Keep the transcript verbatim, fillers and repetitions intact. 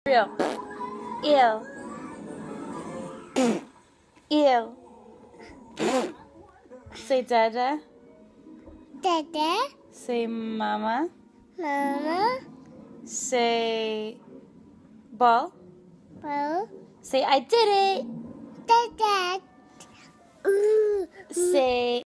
Real. Eu. Eu. Say dada. Dada. Say mama. Mama. Say ball. Ball. Say I did it. Dada. Ooh. Say